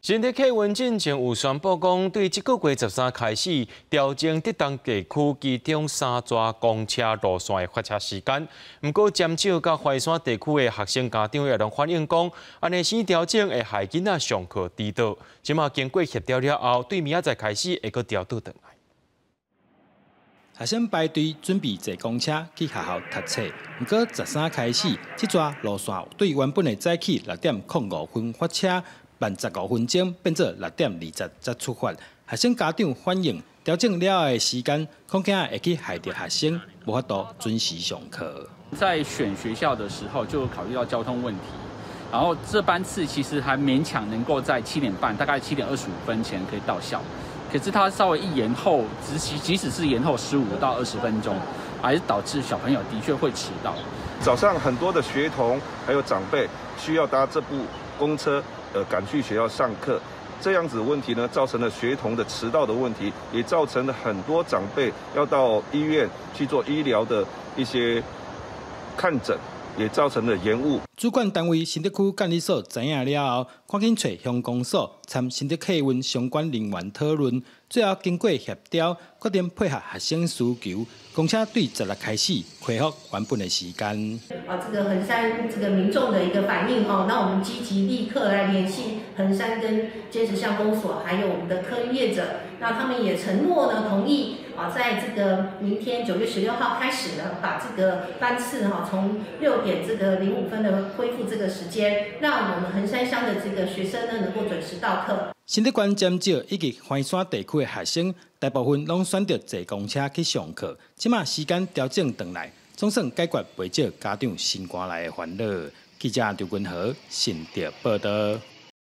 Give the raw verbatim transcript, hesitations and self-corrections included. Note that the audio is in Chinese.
新竹客运进前有宣布讲，对这个月十三开始调整特定地区其中三座公车路线的发车时间。不过，尖石甲怀山地区的学生家长也拢反映讲，安尼新调整会害囡仔上课迟到。即马经过协调了后，对明仔载开始会阁调倒转来。 学生排队准备坐公车去学校读册，不过十三开始，这座路线对原本的早起六点零五分发车。慢十五分钟变做六点二十才出发，学生家长反映调整了后的时间，恐惊会去害着学生无法度准时上课。 在选学校的时候，就考虑到交通问题，然后这班次其实还勉强能够在七点半，大概七点二十五分前可以到校，可是它稍微一延后，即即使是延后十五到二十分钟，还是导致小朋友的确会迟到。 早上很多的学童还有长辈需要搭这部公车。呃，赶去学校上课，这样子的问题呢，造成了学童的迟到的问题，也造成了很多长辈要到医院去做医疗的一些看诊，也造成了延误。 主管单位新竹区监理所知影了后，赶紧找乡公所参新竹客运相关人员讨论，最后经过协调，决定配合学生需求，公车对十六开始恢复原本的时间。 啊，这个衡山这个民众的一个反应哈，那我们积极立刻来联系衡山跟坚持乡公所，还有我们的客运业者，那他们也承诺呢，同意啊，在这个明天九月十六号开始呢，把这个班次哈从六点这个零五分的恢复这个时间，让我们衡山乡的这个学生呢能够准时到课。 新竹县尖石以及怀山地区的学生，大部分拢选择坐公车去上课，即马时间调整转来，总算解决不少家长心肝内的烦恼。记者刘君豪，新竹报道。